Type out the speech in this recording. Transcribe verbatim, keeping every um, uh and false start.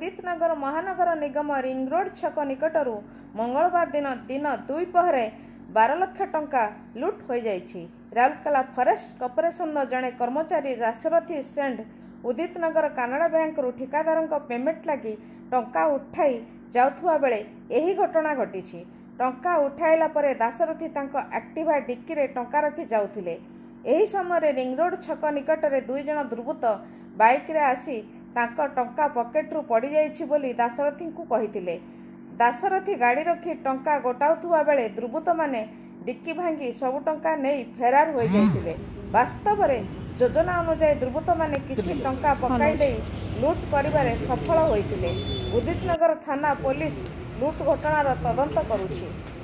उदित नगर महानगर निगम ring road छक निकटरू मंगलवार दिन दिन दुई पहरे बार लाख टंका लुट हो जाइछि। राउरकेला फरेस्ट कॉर्पोरेशन जड़े कर्मचारी राशरथी सेंड उदित नगर कानाडा बैंक रु ठिकादार पेमेंट लगी टंका उठाई जाउथुवा बेले एही घटना घटी। टंका उठाइला परे दाशरथी तांको एक्टिवा डिक्की रे टंका रखी जाउथिले। एही समय रिंग रोड छक निकट रे दुई जण दुर्बृत्त बाइक रे आसी तांको टंका पॉकेट रु पड़ी जाइछि बोली दाशरथी को कहिथिले। दाशरथी गाड़ी रखी टंका गोटाउथुवा बेले दुर्बृत्त माने डिक्की भांगी सबु टंका नहीं फेरार हो जाइथिले। वास्तव रे योजना अनुसार दुर्बृत्त माने किछि टंका पकाई देई लुट करिबारे सफल होइथिले। उदित नगर थाना पुलिस लुट घटनार तदंत करुछि।